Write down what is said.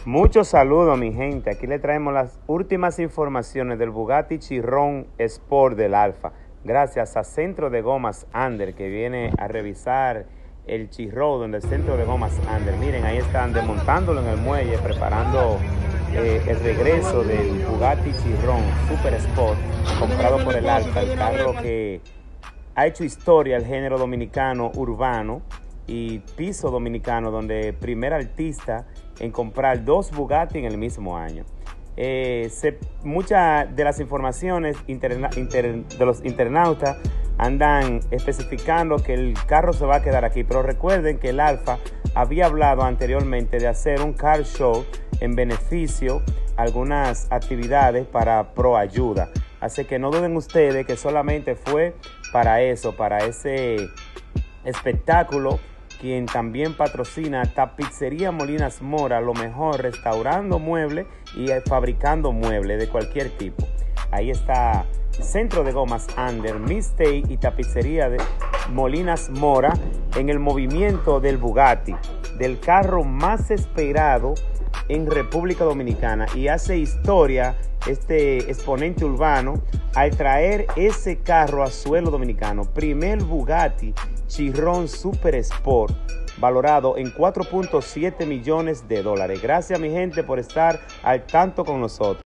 Muchos saludos, mi gente. Aquí le traemos las últimas informaciones del Bugatti Chiron Sport del Alfa. Gracias a Centro de Gomas Ander, que viene a revisar el Chiron del Centro de Gomas Ander. Miren, ahí están desmontándolo en el muelle, preparando el regreso del Bugatti Chiron Super Sport, comprado por el Alfa, el carro que ha hecho historia al género dominicano urbano y piso dominicano, donde primer artista en comprar dos Bugatti en el mismo año. Muchas de las informaciones de los internautas andan especificando que el carro se va a quedar aquí, pero recuerden que el Alfa había hablado anteriormente de hacer un car show en beneficio a algunas actividades para pro ayuda. Así que no duden ustedes que solamente fue para eso, para ese espectáculo. Quien también patrocina Tapicería Molinas Mora, lo mejor restaurando muebles y fabricando muebles de cualquier tipo. Ahí está Centro de Gomas Ander, Mistake y Tapicería de Molinas Mora en el movimiento del Bugatti, del carro más esperado en República Dominicana, y hace historia este exponente urbano al traer ese carro a suelo dominicano. Primer Bugatti Chiron Super Sport, valorado en 4.7 millones de dólares. Gracias, mi gente, por estar al tanto con nosotros.